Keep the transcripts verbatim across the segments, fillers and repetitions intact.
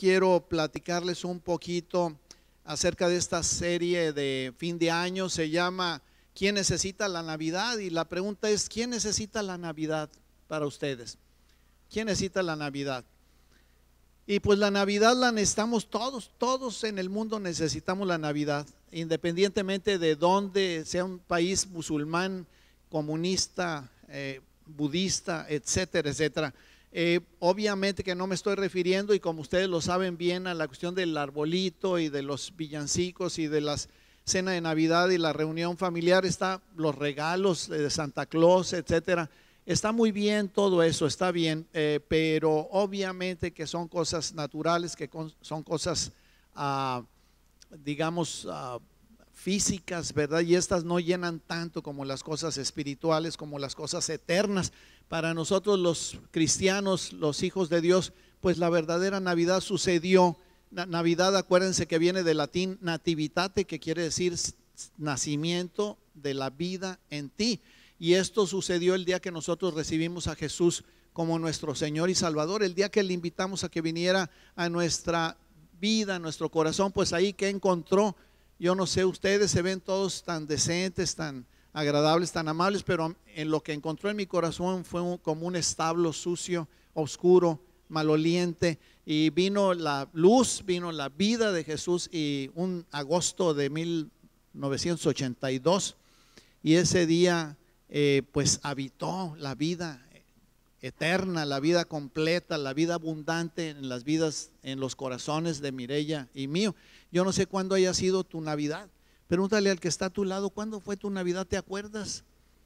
quiero platicarles un poquito acerca de esta serie de fin de año. Se llama ¿Quién necesita la Navidad? Y la pregunta es, ¿quién necesita la Navidad para ustedes? ¿Quién necesita la Navidad? Y pues la Navidad la necesitamos todos, todos en el mundo necesitamos la Navidad, independientemente de dónde, sea un país musulmán, comunista, eh, budista, etcétera, etcétera. Eh, obviamente que no me estoy refiriendo, y como ustedes lo saben bien, a la cuestión del arbolito y de los villancicos y de las cena de Navidad y la reunión familiar. Está los regalos de Santa Claus, etcétera. Está muy bien todo eso, está bien, eh, pero obviamente que son cosas naturales, que con, son cosas, uh, digamos, uh, físicas, ¿verdad? Y estas no llenan tanto como las cosas espirituales, como las cosas eternas. Para nosotros los cristianos, los hijos de Dios, pues la verdadera Navidad sucedió. Navidad, acuérdense que viene del latín nativitate, que quiere decir nacimiento de la vida en ti. Y esto sucedió el día que nosotros recibimos a Jesús como nuestro Señor y Salvador, el día que le invitamos a que viniera a nuestra vida, a nuestro corazón. Pues ahí que encontró, yo no sé, ustedes se ven todos tan decentes, tan agradables, tan amables, pero en lo que encontró en mi corazón fue un, como un establo sucio, oscuro, maloliente. Y vino la luz, vino la vida de Jesús, y un agosto de mil novecientos ochenta y dos, y ese día eh, pues habitó la vida eterna, la vida completa, la vida abundante en las vidas, en los corazones de Mireya y mío. Yo no sé cuándo haya sido tu Navidad. Pregúntale al que está a tu lado, ¿cuándo fue tu Navidad? ¿Te acuerdas?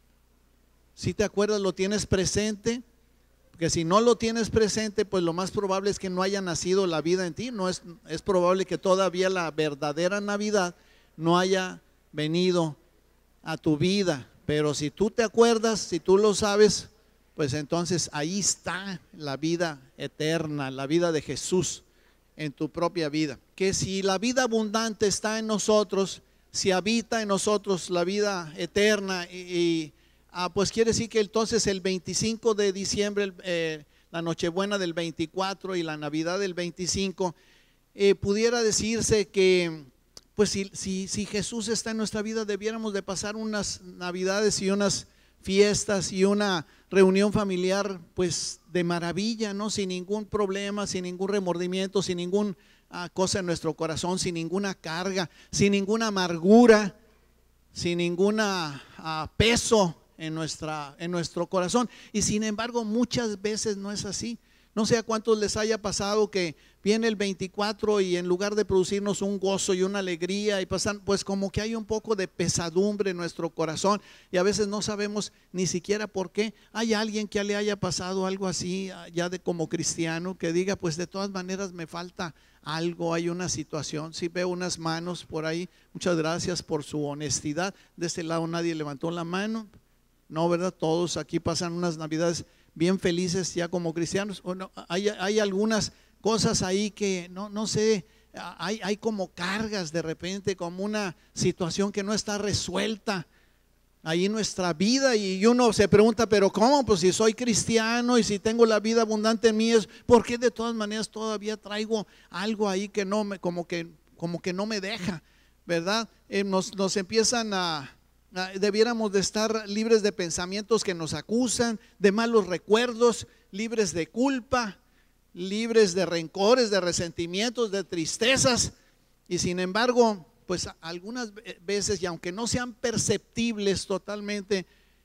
Si te acuerdas, ¿lo tienes presente? Porque si no lo tienes presente, pues lo más probable es que no haya nacido la vida en ti. No es, es probable que todavía la verdadera Navidad no haya venido a tu vida. Pero si tú te acuerdas, si tú lo sabes, pues entonces ahí está la vida eterna, la vida de Jesús en tu propia vida. Que si la vida abundante está en nosotros, si habita en nosotros la vida eterna, y, y ah, pues quiere decir que entonces el veinticinco de diciembre, eh, la Nochebuena del veinticuatro y la Navidad del veinticinco, eh, pudiera decirse que pues si, si, si Jesús está en nuestra vida, debiéramos de pasar unas Navidades y unas fiestas y una reunión familiar pues de maravilla, ¿no? Sin ningún problema, sin ningún remordimiento, sin ninguna uh, cosa en nuestro corazón, sin ninguna carga, sin ninguna amargura, sin ninguna uh, peso en, nuestra, en nuestro corazón. Y sin embargo muchas veces no es así. No sé a cuántos les haya pasado que viene el veinticuatro y en lugar de producirnos un gozo y una alegría, y pasan, pues como que hay un poco de pesadumbre en nuestro corazón, y a veces no sabemos ni siquiera por qué. Hay alguien que le haya pasado algo así ya de como cristiano, que diga, pues de todas maneras me falta algo, hay una situación. Si veo unas manos por ahí, muchas gracias por su honestidad. De este lado nadie levantó la mano, no, ¿verdad? Todos aquí pasan unas Navidades bien felices ya como cristianos. O no, hay, hay algunas cosas ahí que no, no sé, hay, hay como cargas de repente, como una situación que no está resuelta ahí en nuestra vida, y uno se pregunta, pero ¿cómo? Pues si soy cristiano y si tengo la vida abundante en mí, ¿por qué de todas maneras todavía traigo algo ahí que no me, como que, como que no me deja, ¿verdad? Eh, nos, nos empiezan a debiéramos de estar libres de pensamientos que nos acusan, de malos recuerdos, libres de culpa, libres de rencores, de resentimientos, de tristezas. Y sin embargo, pues algunas veces, y aunque no sean perceptibles totalmente,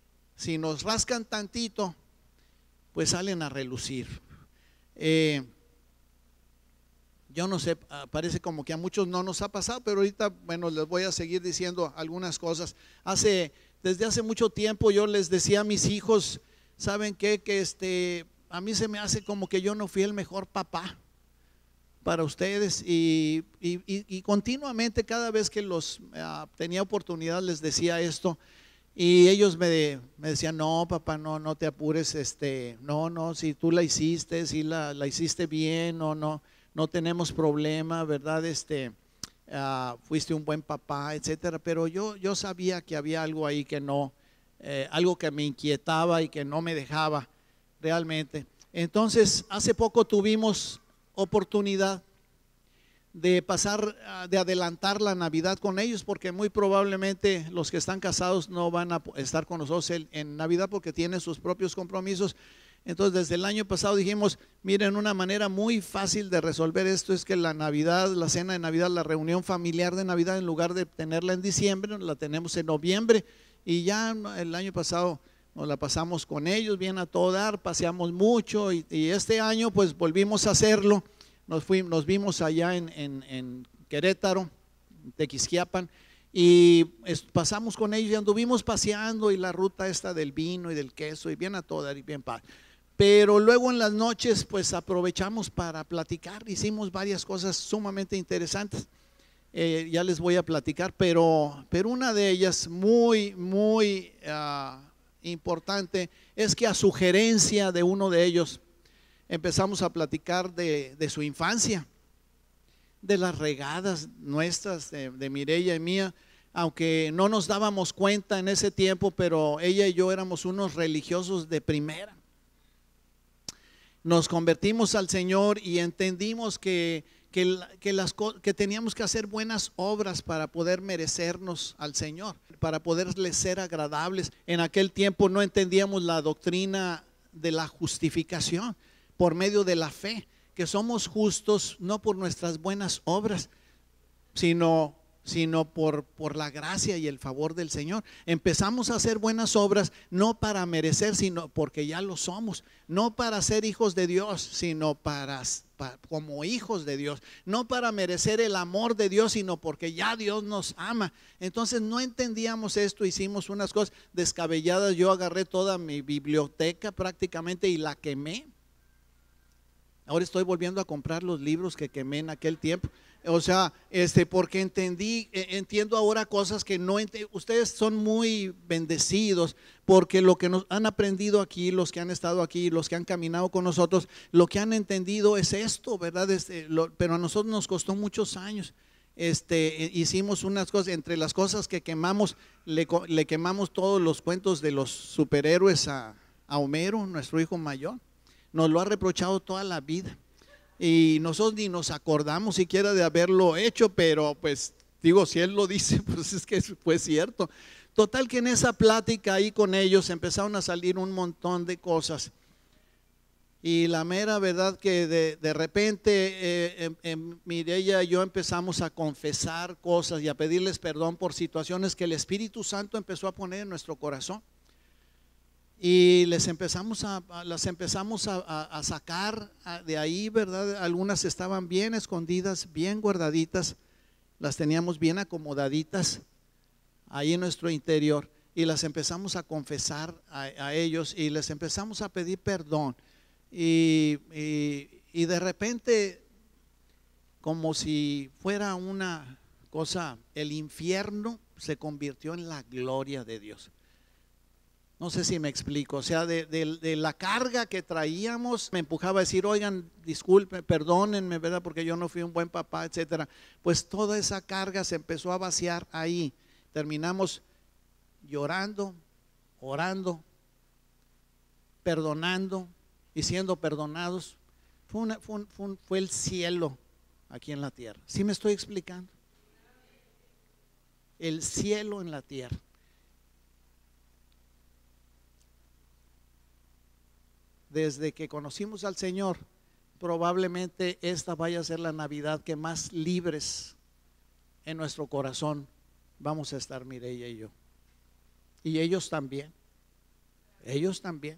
si nos rascan tantito, pues salen a relucir. eh, Yo no sé, parece como que a muchos no nos ha pasado, pero ahorita, bueno, les voy a seguir diciendo algunas cosas. Hace, desde hace mucho tiempo yo les decía a mis hijos, ¿saben qué? Que este, a mí se me hace como que yo no fui el mejor papá para ustedes, y, y, y, y continuamente cada vez que los uh, tenía oportunidad les decía esto, y ellos me, me decían, no papá, no, no te apures, este, no, no, si tú la hiciste, si la, la hiciste bien, o no. No tenemos problema, ¿verdad? Este, uh, fuiste un buen papá, etcétera. Pero yo, yo sabía que había algo ahí que no, eh, algo que me inquietaba y que no me dejaba realmente. Entonces, hace poco tuvimos oportunidad de pasar, de adelantar la Navidad con ellos, porque muy probablemente los que están casados no van a estar con nosotros en, en Navidad porque tienen sus propios compromisos. Entonces desde el año pasado dijimos, miren, una manera muy fácil de resolver esto es que la Navidad, la cena de Navidad, la reunión familiar de Navidad, en lugar de tenerla en diciembre, la tenemos en noviembre. Y ya el año pasado nos la pasamos con ellos bien a todo dar, paseamos mucho, y, y este año pues volvimos a hacerlo. Nos, fuimos, nos vimos allá en, en, en Querétaro, Tequisquiapan, y es, pasamos con ellos y anduvimos paseando, y la ruta esta del vino y del queso y bien a todo dar y bien padre. Pero luego en las noches pues aprovechamos para platicar, hicimos varias cosas sumamente interesantes. Eh, ya les voy a platicar, pero, pero una de ellas muy, muy uh, importante es que a sugerencia de uno de ellos empezamos a platicar de, de su infancia, de las regadas nuestras, de, de Mireya y mía, aunque no nos dábamos cuenta en ese tiempo, pero ella y yo éramos unos religiosos de primera. Nos convertimos al Señor y entendimos que, que, que, las, que teníamos que hacer buenas obras para poder merecernos al Señor, para poderles ser agradables. En aquel tiempo no entendíamos la doctrina de la justificación por medio de la fe, que somos justos no por nuestras buenas obras, sino, sino por, por la gracia y el favor del Señor. Empezamos a hacer buenas obras no para merecer, sino porque ya lo somos, no para ser hijos de Dios, sino para, para como hijos de Dios, no para merecer el amor de Dios, sino porque ya Dios nos ama. Entonces no entendíamos esto, hicimos unas cosas descabelladas. Yo agarré toda mi biblioteca prácticamente y la quemé. Ahora estoy volviendo a comprar los libros que quemé en aquel tiempo. O sea, este, porque entendí, entiendo ahora cosas que no entiendo. Ustedes son muy bendecidos porque lo que nos han aprendido aquí, los que han estado aquí, los que han caminado con nosotros, lo que han entendido es esto, ¿verdad? Este, lo, pero a nosotros nos costó muchos años. Este, hicimos unas cosas, entre las cosas que quemamos, le, le quemamos todos los cuentos de los superhéroes a, a Homero, nuestro hijo mayor. Nos lo ha reprochado toda la vida y nosotros ni nos acordamos siquiera de haberlo hecho, pero pues digo, si él lo dice, pues es que fue cierto. Total que en esa plática ahí con ellos empezaron a salir un montón de cosas, y la mera verdad que de, de repente eh, eh, eh, Mireya y yo empezamos a confesar cosas y a pedirles perdón por situaciones que el Espíritu Santo empezó a poner en nuestro corazón. Y les empezamos a, las empezamos a, a, a sacar de ahí, ¿verdad? Algunas estaban bien escondidas, bien guardaditas, las teníamos bien acomodaditas ahí en nuestro interior, y las empezamos a confesar a, a ellos, y les empezamos a pedir perdón. Y, y, y de repente, como si fuera una cosa, el infierno se convirtió en la gloria de Dios. No sé si me explico, o sea, de, de, de la carga que traíamos, me empujaba a decir, oigan, disculpen, perdónenme, ¿verdad? Porque yo no fui un buen papá, etcétera. Pues toda esa carga se empezó a vaciar ahí. Terminamos llorando, orando, perdonando y siendo perdonados. Fue, una, fue, un, fue, un, fue el cielo aquí en la tierra. ¿Sí me estoy explicando? El cielo en la tierra. Desde que conocimos al Señor, probablemente esta vaya a ser la Navidad que más libres en nuestro corazón vamos a estar, Mireya y yo. Y ellos también. Ellos también.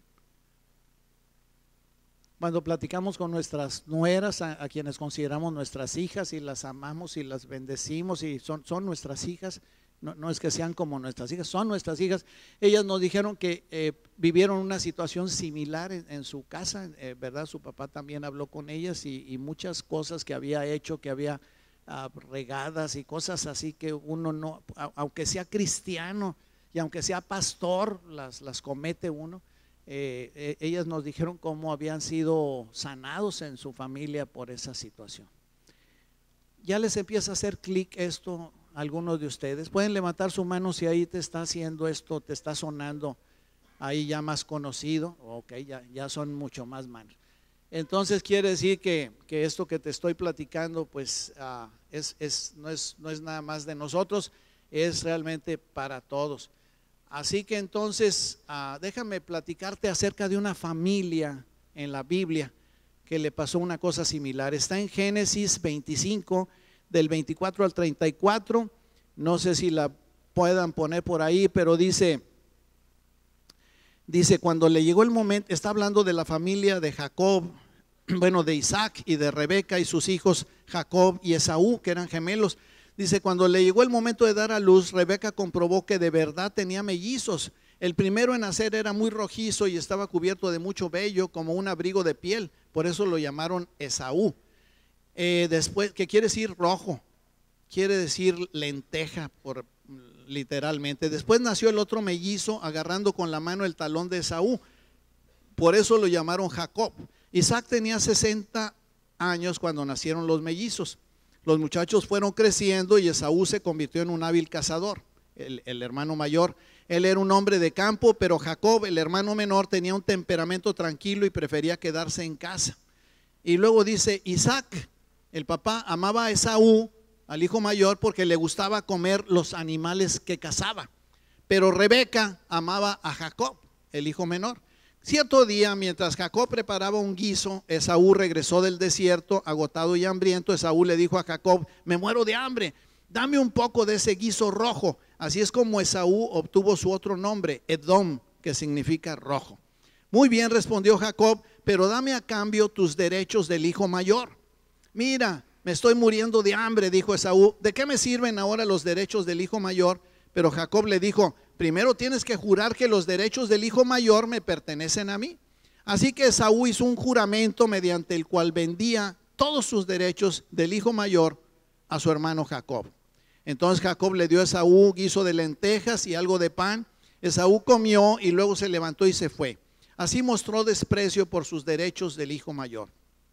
Cuando platicamos con nuestras nueras, a, a quienes consideramos nuestras hijas y las amamos y las bendecimos y son, son nuestras hijas, no, no es que sean como nuestras hijas, son nuestras hijas. Ellas nos dijeron que eh, vivieron una situación similar en, en su casa, eh, ¿verdad? Su papá también habló con ellas y, y muchas cosas que había hecho, que había uh, regadas y cosas así que uno no, aunque sea cristiano y aunque sea pastor, las, las comete uno. Eh, eh, ellas nos dijeron cómo habían sido sanados en su familia por esa situación. Ya les empieza a hacer clic esto a algunos de ustedes. Pueden levantar su mano si ahí te está haciendo esto, te está sonando ahí ya más conocido. Ok, ya, ya son mucho más manos. Entonces quiere decir que, que esto que te estoy platicando pues uh, es, es, no, es, no es nada más de nosotros, es realmente para todos. Así que entonces uh, déjame platicarte acerca de una familia en la Biblia que le pasó una cosa similar. Está en Génesis veinticinco, del veinticuatro al treinta y cuatro. No sé si la puedan poner por ahí, pero dice, dice cuando le llegó el momento, está hablando de la familia de Jacob, bueno, de Isaac y de Rebeca y sus hijos Jacob y Esaú, que eran gemelos. Dice, cuando le llegó el momento de dar a luz, Rebeca comprobó que de verdad tenía mellizos. El primero en nacer era muy rojizo y estaba cubierto de mucho vello, como un abrigo de piel. Por eso lo llamaron Esaú. Eh, después, ¿qué quiere decir rojo? Quiere decir lenteja, por, literalmente. Después nació el otro mellizo, agarrando con la mano el talón de Esaú. Por eso lo llamaron Jacob. Isaac tenía sesenta años cuando nacieron los mellizos. Los muchachos fueron creciendo y Esaú se convirtió en un hábil cazador, el, el hermano mayor. Él era un hombre de campo, pero Jacob, el hermano menor, tenía un temperamento tranquilo y prefería quedarse en casa. Y luego dice, Isaac, el papá, amaba a Esaú, al hijo mayor, porque le gustaba comer los animales que cazaba. Pero Rebeca amaba a Jacob, el hijo menor. Cierto día, mientras Jacob preparaba un guiso, Esaú regresó del desierto, agotado y hambriento. Esaú le dijo a Jacob, me muero de hambre, dame un poco de ese guiso rojo. Así es como Esaú obtuvo su otro nombre, Edom, que significa rojo. Muy bien, respondió Jacob, pero dame a cambio tus derechos del hijo mayor. Mira, me estoy muriendo de hambre, dijo Esaú. ¿De qué me sirven ahora los derechos del hijo mayor? Pero Jacob le dijo, primero tienes que jurar que los derechos del hijo mayor me pertenecen a mí. Así que Esaú hizo un juramento mediante el cual vendía todos sus derechos del hijo mayor a su hermano Jacob. Entonces Jacob le dio a Esaú guiso de lentejas y algo de pan. Esaú comió y luego se levantó y se fue. Así mostró desprecio por sus derechos del hijo mayor.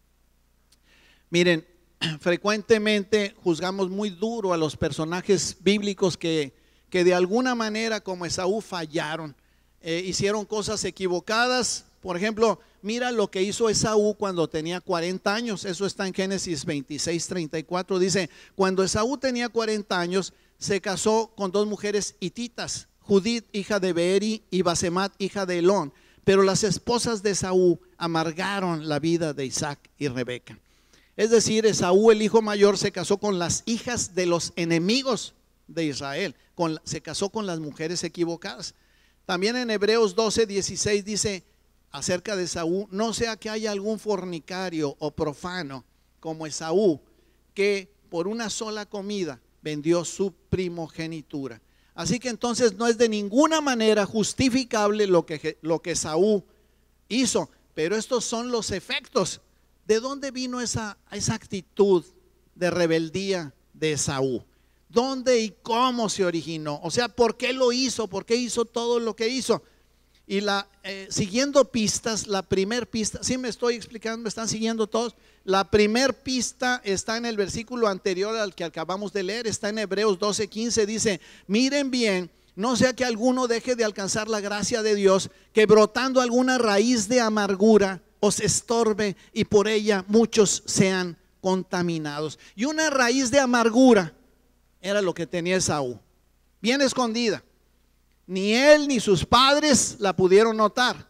Miren, frecuentemente juzgamos muy duro a los personajes bíblicos que que de alguna manera como Esaú fallaron, eh, hicieron cosas equivocadas. Por ejemplo, mira lo que hizo Esaú cuando tenía cuarenta años. Eso está en Génesis veintiséis, treinta y cuatro. Dice, cuando Esaú tenía cuarenta años, se casó con dos mujeres hititas, Judit, hija de Beeri, y Basemat, hija de Elón. Pero las esposas de Esaú amargaron la vida de Isaac y Rebeca. Es decir, Esaú, el hijo mayor, se casó con las hijas de los enemigos de Israel, con, se casó con las mujeres equivocadas. También en Hebreos doce, dieciséis dice acerca de Esaú, no sea que haya algún fornicario o profano como Esaú, que por una sola comida vendió su primogenitura. Así que entonces no es de ninguna manera justificable lo que, lo que Esaú hizo, pero estos son los efectos. ¿De dónde vino esa, esa actitud de rebeldía de Esaú? ¿Dónde y cómo se originó? O sea, ¿por qué lo hizo? ¿Por qué hizo todo lo que hizo? Y la, eh, siguiendo pistas, la primer pista, ¿sí me estoy explicando? ¿Me están siguiendo todos? La primer pista está en el versículo anterior al que acabamos de leer, está en Hebreos doce, quince, dice, miren bien, no sea que alguno deje de alcanzar la gracia de Dios, que brotando alguna raíz de amargura os estorbe y por ella muchos sean contaminados. Y una raíz de amargura era lo que tenía Esaú, bien escondida. Ni él ni sus padres la pudieron notar.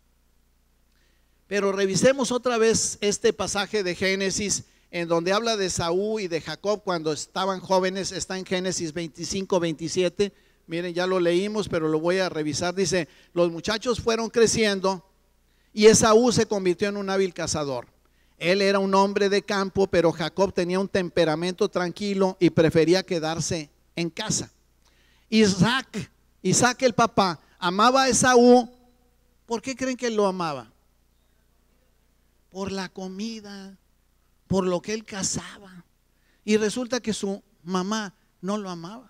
Pero revisemos otra vez este pasaje de Génesis, en donde habla de Esaú y de Jacob cuando estaban jóvenes. Está en Génesis veinticinco, veintisiete. Miren, ya lo leímos, pero lo voy a revisar. Dice, los muchachos fueron creciendo y Esaú se convirtió en un hábil cazador. Él era un hombre de campo, pero Jacob tenía un temperamento tranquilo y prefería quedarse en casa. Isaac, Isaac el papá, amaba a Esaú. ¿Por qué creen que lo amaba? Por la comida, por lo que él cazaba. Y resulta que su mamá no lo amaba.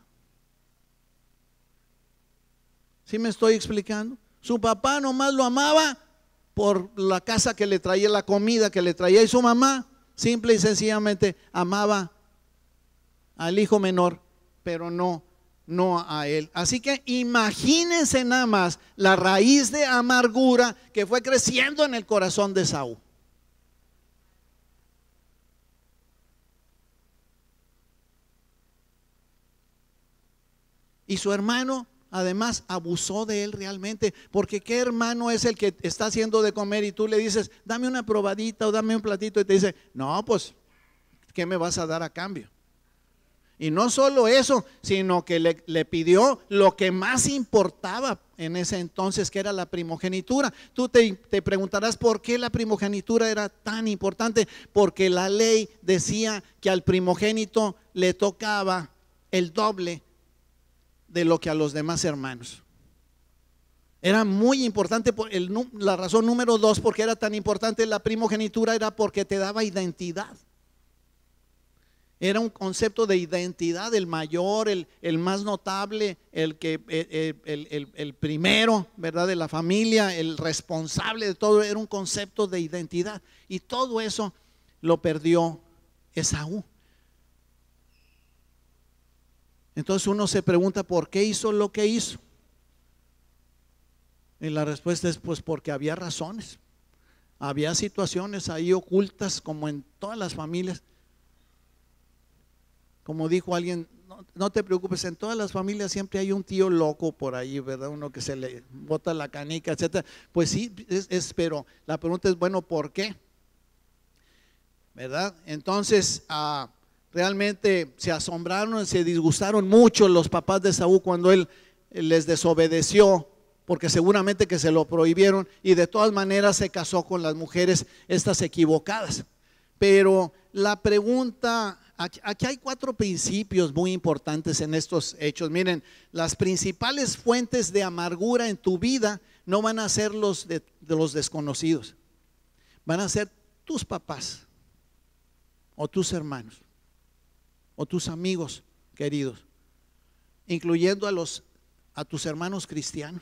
¿Sí me estoy explicando? Su papá nomás lo amaba por la casa que le traía, la comida que le traía, y su mamá simple y sencillamente amaba al hijo menor, pero no, no a él. Así que imagínense nada más la raíz de amargura que fue creciendo en el corazón de Esaú. Y su hermano además abusó de él realmente, porque ¿qué hermano es el que está haciendo de comer y tú le dices, dame una probadita o dame un platito, y te dice, no, pues, ¿qué me vas a dar a cambio? Y no solo eso, sino que le, le pidió lo que más importaba en ese entonces, que era la primogenitura. Tú te, te preguntarás por qué la primogenitura era tan importante. Porque la ley decía que al primogénito le tocaba el doble de lo que a los demás hermanos. Era muy importante. Por el, la razón número dos, porque era tan importante la primogenitura, era porque te daba identidad. Era un concepto de identidad, el mayor, el, el más notable, el, que, el, el, el, el primero, ¿verdad?, de la familia, el responsable de todo. Era un concepto de identidad. Y todo eso lo perdió Esaú. Entonces uno se pregunta, ¿por qué hizo lo que hizo? Y la respuesta es, pues porque había razones. Había situaciones ahí ocultas, como en todas las familias. Como dijo alguien, no, no te preocupes, en todas las familias siempre hay un tío loco por ahí, ¿verdad? Uno que se le bota la canica, etcétera. Pues sí, es, es, pero la pregunta es, bueno, ¿por qué? ¿Verdad? Entonces, uh, realmente se asombraron, se disgustaron mucho los papás de Esaú cuando él les desobedeció, porque seguramente que se lo prohibieron, y de todas maneras se casó con las mujeres estas equivocadas. Pero la pregunta, aquí, aquí hay cuatro principios muy importantes en estos hechos. Miren, las principales fuentes de amargura en tu vida no van a ser los de, de los desconocidos, van a ser tus papás o tus hermanos o tus amigos queridos, incluyendo a los a tus hermanos cristianos.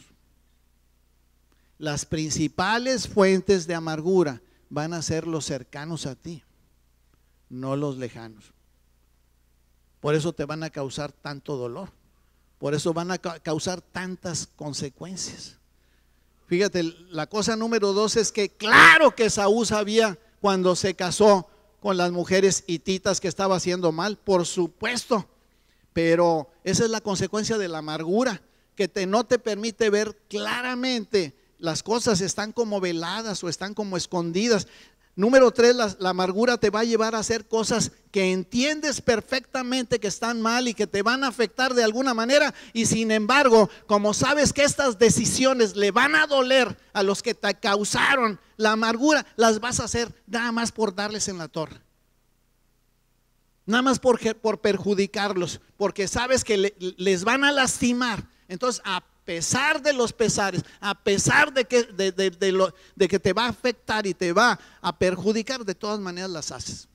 Las principales fuentes de amargura van a ser los cercanos a ti, no los lejanos. Por eso te van a causar tanto dolor, por eso van a causar tantas consecuencias. Fíjate, la cosa número dos es que claro que Esaú sabía cuando se casó con las mujeres hititas que estaba haciendo mal, por supuesto, pero esa es la consecuencia de la amargura, que te, no te permite ver claramente. Las cosas están como veladas o están como escondidas. Número tres, la, la amargura te va a llevar a hacer cosas que entiendes perfectamente que están mal y que te van a afectar de alguna manera, y sin embargo, como sabes que estas decisiones le van a doler a los que te causaron la amargura, las vas a hacer nada más por darles en la torre, nada más por, por perjudicarlos, porque sabes que le, les van a lastimar. Entonces, a pesar de los pesares, a pesar de que, de, de, de, lo, de que te va a afectar y te va a perjudicar, de todas maneras las haces.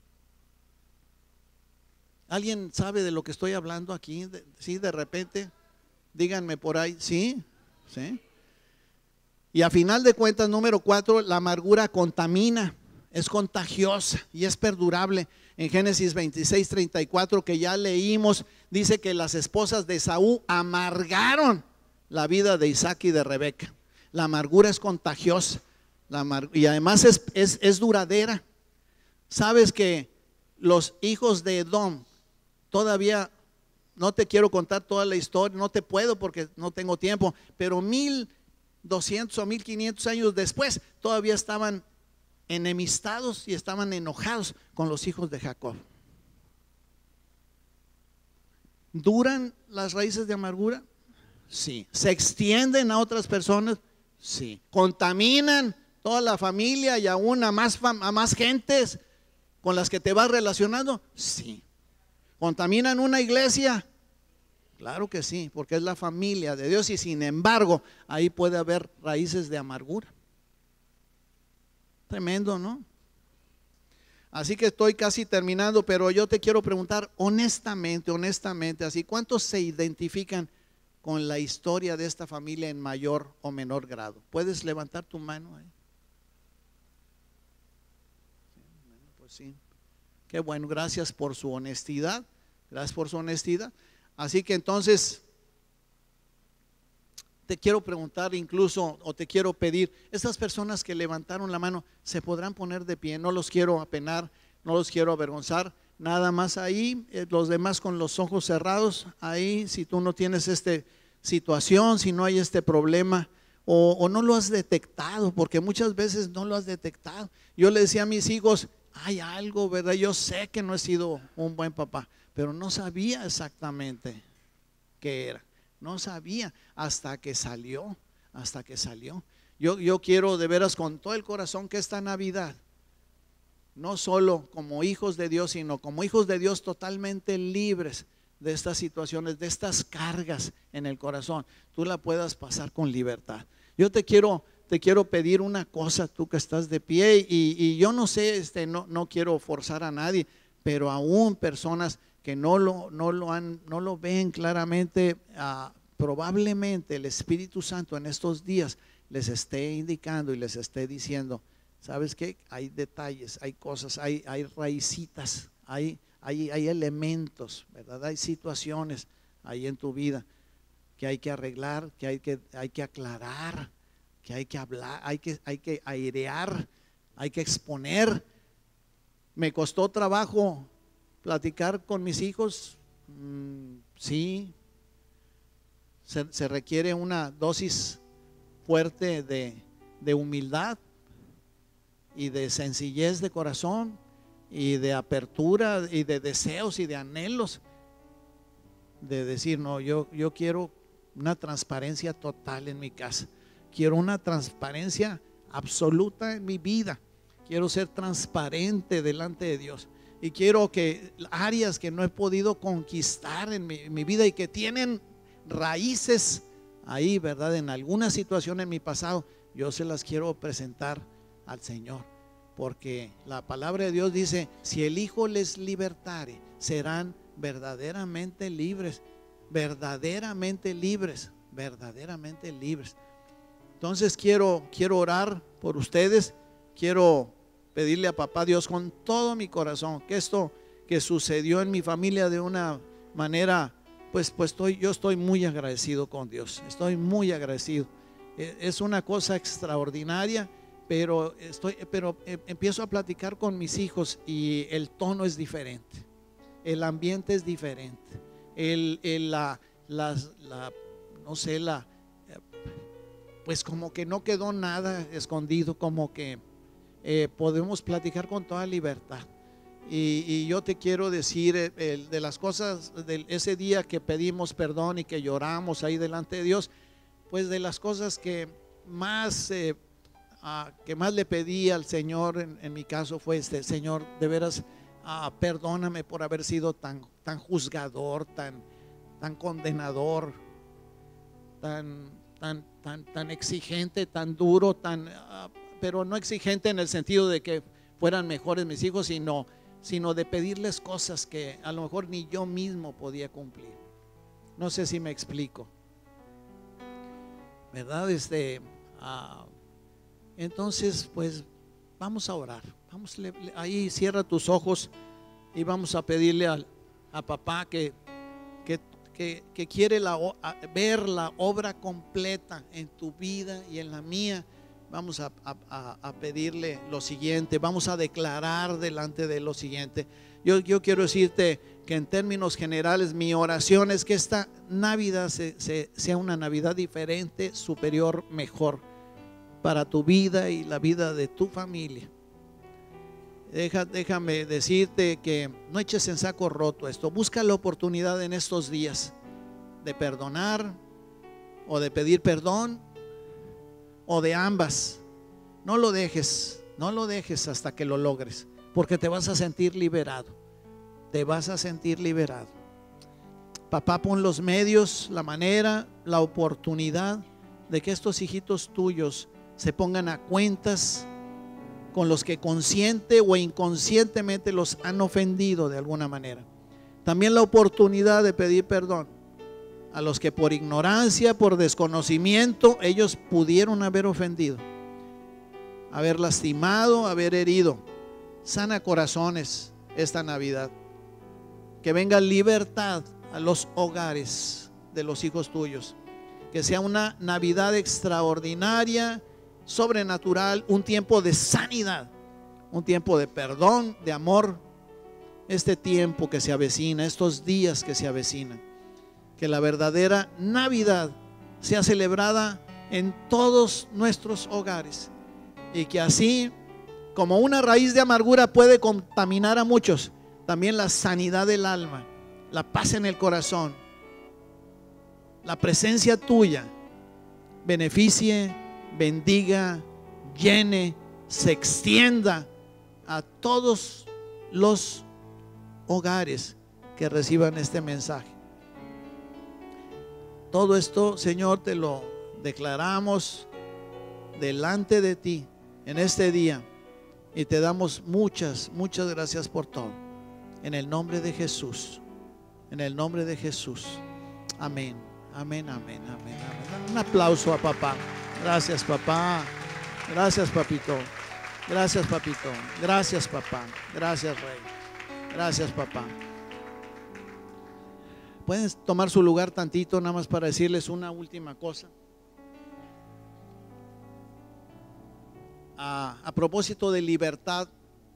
¿Alguien sabe de lo que estoy hablando aquí? De, sí, de repente, díganme por ahí, sí, sí. Y a final de cuentas, número cuatro, la amargura contamina, es contagiosa y es perdurable. En Génesis veintiséis, treinta y cuatro, que ya leímos, dice que las esposas de Esaú amargaron la vida de Isaac y de Rebeca. La amargura es contagiosa, la amar- y además es, es, es duradera. Sabes que los hijos de Edom, todavía no te quiero contar toda la historia, no te puedo porque no tengo tiempo, pero mil doscientos o mil quinientos años después todavía estaban enemistados y estaban enojados con los hijos de Jacob. ¿Duran las raíces de amargura? Sí. ¿Se extienden a otras personas? Sí. ¿Contaminan toda la familia y aún a más, a más gentes con las que te vas relacionando? Sí. ¿Contaminan una iglesia? Claro que sí, porque es la familia de Dios, y sin embargo ahí puede haber raíces de amargura. Tremendo, ¿no? Así que estoy casi terminando, pero yo te quiero preguntar honestamente, honestamente, así, ¿cuántos se identifican con la historia de esta familia en mayor o menor grado? ¿Puedes levantar tu mano ahí? Pues sí, qué bueno, gracias por su honestidad, gracias por su honestidad. Así que entonces te quiero preguntar incluso, o te quiero pedir, estas personas que levantaron la mano, ¿se podrán poner de pie? No los quiero apenar, no los quiero avergonzar, nada más ahí, eh, los demás con los ojos cerrados, ahí, si tú no tienes esta situación, si no hay este problema, o, o no lo has detectado, porque muchas veces no lo has detectado. Yo le decía a mis hijos, hay algo, ¿verdad? Yo sé que no he sido un buen papá, pero no sabía exactamente qué era, no sabía hasta que salió, hasta que salió. Yo, yo quiero de veras con todo el corazón que esta Navidad, no solo como hijos de Dios, sino como hijos de Dios totalmente libres de estas situaciones, de estas cargas en el corazón, tú la puedas pasar con libertad. Yo te quiero, te quiero pedir una cosa, tú que estás de pie, y, y yo no sé, este, no, no quiero forzar a nadie, pero aún personas que no lo, no lo, han, no lo ven claramente, uh, probablemente el Espíritu Santo en estos días les esté indicando y les esté diciendo, ¿sabes qué? Hay detalles, hay cosas, hay, hay raicitas, hay, hay, hay elementos, ¿verdad? Hay situaciones ahí en tu vida que hay que arreglar, que hay que, hay que aclarar, que hay que hablar, hay que, hay que airear, hay que exponer. Me costó trabajo platicar con mis hijos, mm, sí, se, se requiere una dosis fuerte de, de humildad y de sencillez de corazón y de apertura y de deseos y de anhelos de decir, no, yo, yo quiero una transparencia total en mi casa, quiero una transparencia absoluta en mi vida, quiero ser transparente delante de Dios y quiero que áreas que no he podido conquistar en mi, en mi vida y que tienen raíces ahí, ¿verdad? En alguna situación en mi pasado, yo se las quiero presentar al Señor, porque la palabra de Dios dice, si el Hijo les libertare, serán verdaderamente libres, verdaderamente libres, verdaderamente libres. Entonces quiero, quiero orar por ustedes, quiero pedirle a papá Dios con todo mi corazón que esto que sucedió en mi familia de una manera, pues, pues estoy, yo estoy muy agradecido con Dios, estoy muy agradecido. Es una cosa extraordinaria, pero, estoy, pero empiezo a platicar con mis hijos y el tono es diferente, el ambiente es diferente, el, el, la, la, la, no sé, la, pues como que no quedó nada escondido, como que eh, podemos platicar con toda libertad. Y, y yo te quiero decir el, el, de las cosas de ese día que pedimos perdón y que lloramos ahí delante de Dios, pues de las cosas que más eh, uh, que más le pedí al Señor en, en mi caso fue este: Señor, de veras uh, perdóname por haber sido tan, tan juzgador, tan, tan condenador, tan, tan, tan, tan exigente, tan duro, tan uh, pero no exigente en el sentido de que fueran mejores mis hijos, sino sino de pedirles cosas que a lo mejor ni yo mismo podía cumplir. No sé si me explico, ¿verdad? Este, uh, entonces, pues vamos a orar. Vamos, le, le, ahí cierra tus ojos y vamos a pedirle a, a papá que, que, que, que quiere la, a, ver la obra completa en tu vida y en la mía. Vamos a, a, a pedirle lo siguiente, vamos a declarar delante de lo siguiente. Yo, yo quiero decirte que en términos generales mi oración es que esta Navidad se, se, sea una Navidad diferente, superior, mejor para tu vida y la vida de tu familia. Deja, déjame decirte que no eches en saco roto esto. Busca la oportunidad en estos días de perdonar o de pedir perdón, o de ambas. No lo dejes, no lo dejes hasta que lo logres, porque te vas a sentir liberado, te vas a sentir liberado. Papá, pon los medios, la manera, la oportunidad de que estos hijitos tuyos se pongan a cuentas con los que consciente o inconscientemente los han ofendido de alguna manera. También la oportunidad de pedir perdón a los que por ignorancia, por desconocimiento, ellos pudieron haber ofendido, haber lastimado, haber herido. Sana corazones esta Navidad. Que venga libertad a los hogares de los hijos tuyos. Que sea una Navidad extraordinaria, sobrenatural, un tiempo de sanidad, un tiempo de perdón, de amor, este tiempo que se avecina, estos días que se avecinan. Que la verdadera Navidad sea celebrada en todos nuestros hogares, y que así como una raíz de amargura puede contaminar a muchos, también la sanidad del alma, la paz en el corazón, la presencia tuya beneficie, bendiga, llene, se extienda a todos los hogares que reciban este mensaje. Todo esto, Señor, te lo declaramos delante de ti en este día, y te damos muchas, muchas gracias por todo. En el nombre de Jesús, en el nombre de Jesús. Amén, amén, amén, amén, amén. Un aplauso a papá. Gracias, papá. Gracias, papito. Gracias, papito. Gracias, papá. Gracias, Rey. Gracias, papá. Pueden tomar su lugar tantito, nada más para decirles una última cosa. A, a propósito de libertad,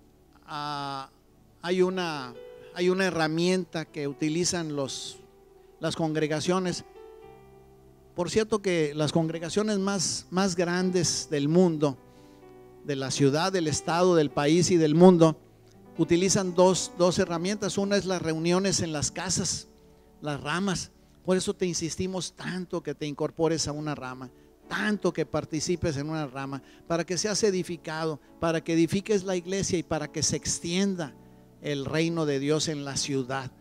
a, hay una hay una herramienta que utilizan los, las congregaciones. Por cierto que las congregaciones más, más grandes del mundo, de la ciudad, del estado, del país y del mundo, utilizan dos, dos herramientas. Una es las reuniones en las casas, las ramas. Por eso te insistimos tanto que te incorpores a una rama, tanto que participes en una rama, para que seas edificado, para que edifiques la iglesia y para que se extienda el reino de Dios en la ciudad.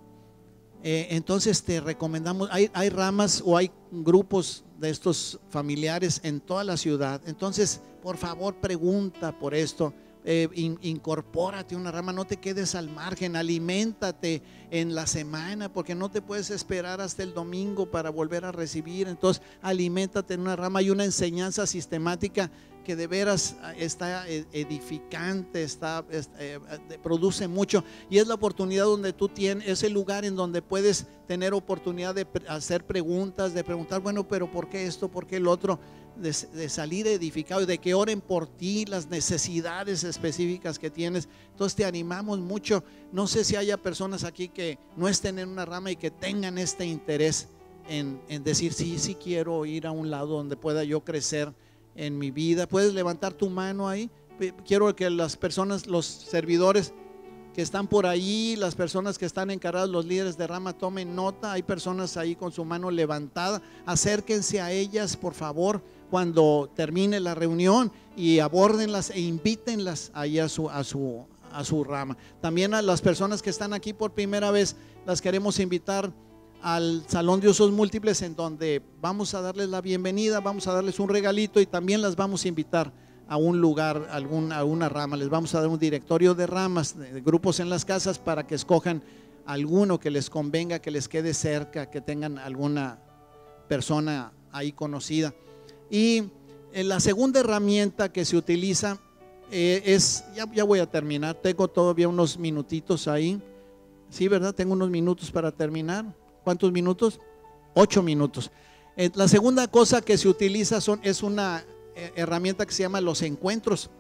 Eh, entonces te recomendamos, hay, hay ramas o hay grupos de estos familiares en toda la ciudad. Entonces, por favor, pregunta por esto. Eh, in, incorpórate a una rama, no te quedes al margen, aliméntate en la semana, porque no te puedes esperar hasta el domingo para volver a recibir. Entonces, aliméntate en una rama. Hay una enseñanza sistemática que de veras está edificante, está, eh, produce mucho, y es la oportunidad donde tú tienes, es el lugar en donde puedes tener oportunidad de hacer preguntas, de preguntar, bueno, pero ¿por qué esto? ¿Por qué el otro? De, de salir edificado y de que oren por ti, las necesidades específicas que tienes. Entonces te animamos mucho. No sé si haya personas aquí que no estén en una rama y que tengan este interés en, en decir, sí, sí quiero ir a un lado donde pueda yo crecer en mi vida. Puedes levantar tu mano ahí. Quiero que las personas, los servidores que están por ahí, las personas que están encargadas, los líderes de rama, tomen nota. Hay personas ahí con su mano levantada. Acérquense a ellas, por favor, cuando termine la reunión, y abórdenlas e invítenlas ahí a su, a su, a su rama. También a las personas que están aquí por primera vez, las queremos invitar al Salón de Usos Múltiples, en donde vamos a darles la bienvenida, vamos a darles un regalito, y también las vamos a invitar a un lugar, algún, a una rama. Les vamos a dar un directorio de ramas, de grupos en las casas, para que escojan alguno que les convenga, que les quede cerca, que tengan alguna persona ahí conocida. Y la segunda herramienta que se utiliza eh, es, ya, ya voy a terminar, tengo todavía unos minutitos ahí. Sí, ¿verdad? Tengo unos minutos para terminar. ¿Cuántos minutos? Ocho minutos. Eh, la segunda cosa que se utiliza son, es una eh, herramienta que se llama los encuentros.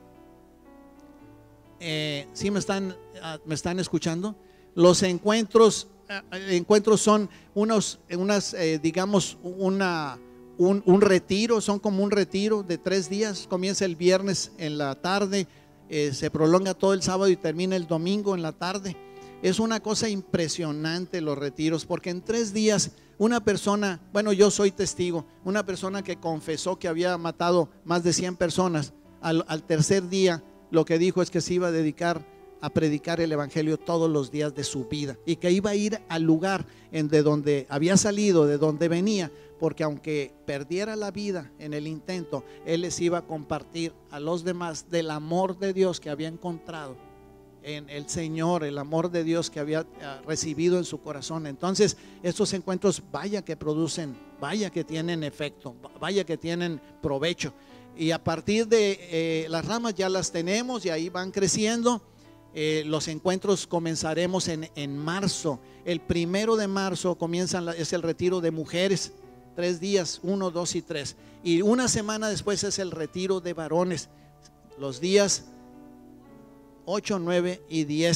Eh, ¿Sí me están, uh, me están escuchando? Los encuentros, uh, encuentros son unos, unas, eh, digamos, una... Un, un retiro, son como un retiro de tres días. Comienza el viernes en la tarde, eh, se prolonga todo el sábado y termina el domingo en la tarde. Es una cosa impresionante los retiros, porque en tres días una persona, bueno, yo soy testigo, una persona que confesó que había matado más de cien personas, al, al tercer día lo que dijo es que se iba a dedicar a predicar el evangelio todos los días de su vida, y que iba a ir al lugar en de donde había salido, de donde venía, porque aunque perdiera la vida en el intento, él les iba a compartir a los demás del amor de Dios que había encontrado en el Señor, el amor de Dios que había recibido en su corazón. Entonces estos encuentros, vaya que producen, vaya que tienen efecto, vaya que tienen provecho. Y a partir de eh, las ramas ya las tenemos y ahí van creciendo. Eh, los encuentros comenzaremos en, en marzo. El primero de marzo comienzan la, es el retiro de mujeres, tres días, uno, dos y tres. Y una semana después es el retiro de varones, los días ocho, nueve y diez.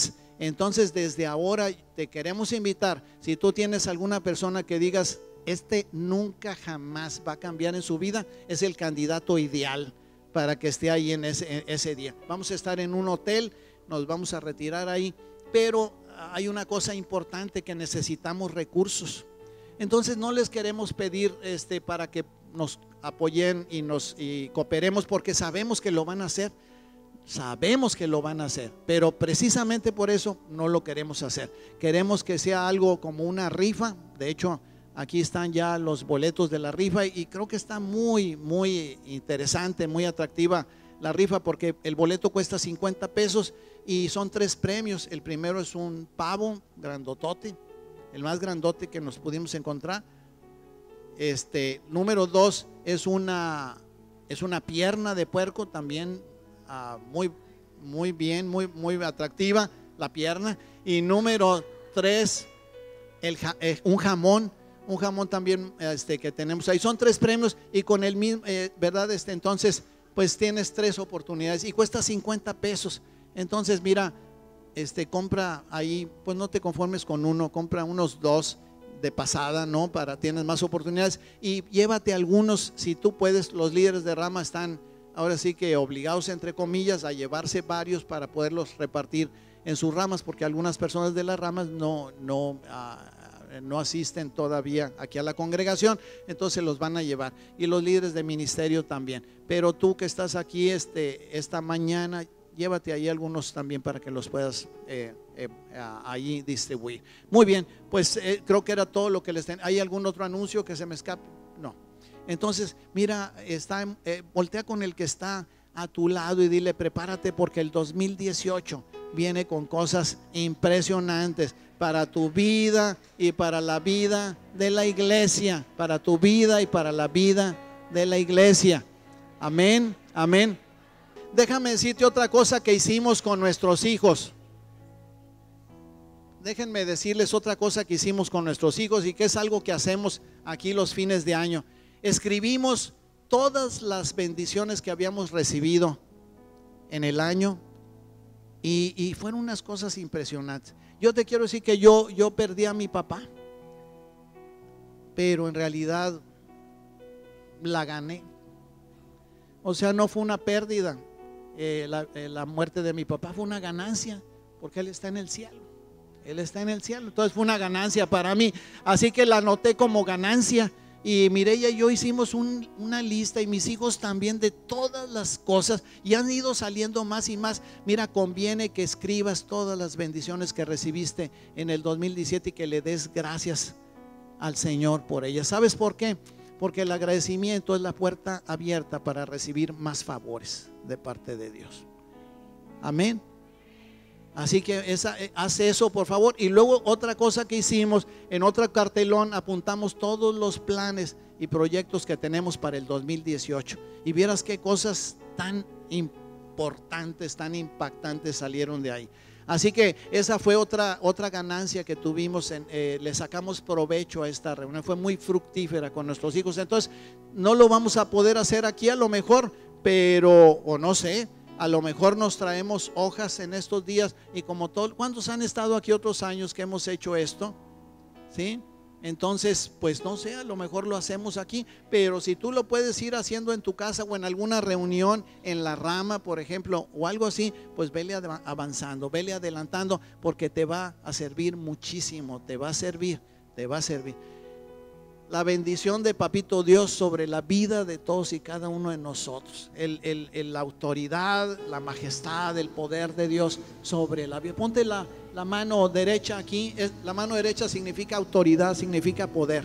Entonces desde ahora te queremos invitar, si tú tienes alguna persona que digas, este nunca jamás va a cambiar en su vida, es el candidato ideal para que esté ahí en ese, en ese día. Vamos a estar en un hotel, nos vamos a retirar ahí, pero hay una cosa importante, que necesitamos recursos. Entonces no les queremos pedir este, para que nos apoyen y nos y cooperemos, porque sabemos que lo van a hacer, sabemos que lo van a hacer, pero precisamente por eso no lo queremos hacer. Queremos que sea algo como una rifa. De hecho, aquí están ya los boletos de la rifa y creo que está muy, muy interesante, muy atractiva la rifa, porque el boleto cuesta cincuenta pesos y son tres premios. El primero es un pavo grandotote, el más grandote que nos pudimos encontrar. Este, número dos es una, es una pierna de puerco también, uh, muy, muy bien, muy, muy atractiva la pierna. Y número tres, el, eh, un jamón, un jamón también este, que tenemos ahí. Son tres premios y con el mismo, eh, ¿verdad? Este, entonces, pues tienes tres oportunidades y cuesta cincuenta pesos. Entonces, mira, este, compra ahí, pues no te conformes con uno, compra unos dos de pasada, ¿no? Para tienes más oportunidades y llévate algunos, si tú puedes. Los líderes de rama están ahora sí que obligados, entre comillas, a llevarse varios para poderlos repartir en sus ramas, porque algunas personas de las ramas no, no, uh, no asisten todavía aquí a la congregación, entonces los van a llevar, y los líderes de ministerio también. Pero tú que estás aquí este, esta mañana, llévate ahí algunos también para que los puedas eh, eh, ahí distribuir. Muy bien, pues eh, creo que era todo lo que les tenía. ¿Hay algún otro anuncio que se me escape? No. Entonces, mira, está, eh, voltea con el que está a tu lado y dile, prepárate, porque el dos mil dieciocho viene con cosas impresionantes para tu vida y para la vida de la iglesia, para tu vida y para la vida de la iglesia. Amén, amén. Déjame decirte otra cosa que hicimos con nuestros hijos. Déjenme decirles otra cosa que hicimos con nuestros hijos y que es algo que hacemos aquí los fines de año. Escribimos todas las bendiciones que habíamos recibido en el año y, y fueron unas cosas impresionantes. Yo te quiero decir que yo, yo perdí a mi papá, pero en realidad la gané. O sea, no fue una pérdida. Eh, la, eh, la muerte de mi papá fue una ganancia, porque él está en el cielo. Él está en el cielo, entonces fue una ganancia para mí. Así que la anoté como ganancia. Y Mireya y yo hicimos un, una lista, y mis hijos también, de todas las cosas, y han ido saliendo más y más. Mira, conviene que escribas todas las bendiciones que recibiste en el dos mil diecisiete y que le des gracias al Señor por ellas. ¿Sabes por qué? Porque el agradecimiento es la puerta abierta para recibir más favores de parte de Dios. Amén. Así que esa, hace eso, por favor. Y luego otra cosa que hicimos, en otro cartelón apuntamos todos los planes y proyectos que tenemos para el dos mil dieciocho. Y vieras qué cosas tan importantes, tan impactantes salieron de ahí. Así que esa fue otra, otra ganancia que tuvimos, en, eh, le sacamos provecho a esta reunión. Fue muy fructífera con nuestros hijos. Entonces no lo vamos a poder hacer aquí a lo mejor, pero, o no sé, a lo mejor nos traemos hojas en estos días. Y como todo, ¿cuántos han estado aquí otros años que hemos hecho esto? ¿Sí? Entonces, pues no sé, a lo mejor lo hacemos aquí, pero si tú lo puedes ir haciendo en tu casa o en alguna reunión en la rama, por ejemplo, o algo así, pues vele avanzando, vele adelantando, porque te va a servir muchísimo, te va a servir, te va a servir. La bendición de Papito Dios sobre la vida de todos y cada uno de nosotros, el, el, el, la autoridad, la majestad, el poder de Dios sobre la vida. Ponte la, la mano derecha aquí. La mano derecha significa autoridad, significa poder.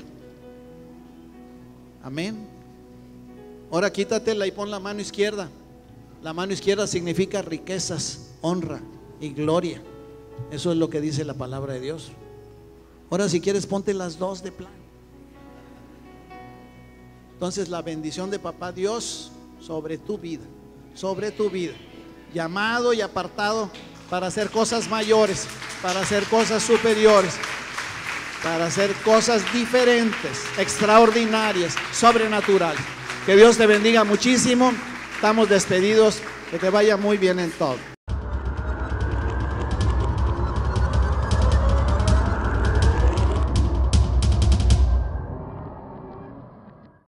Amén. Ahora quítatela y pon la mano izquierda. La mano izquierda significa riquezas, honra y gloria. Eso es lo que dice la palabra de Dios. Ahora, si quieres, ponte las dos de plano. Entonces, la bendición de Papá Dios sobre tu vida, sobre tu vida, llamado y apartado para hacer cosas mayores, para hacer cosas superiores, para hacer cosas diferentes, extraordinarias, sobrenaturales. Que Dios te bendiga muchísimo. Estamos despedidos. Que te vaya muy bien en todo.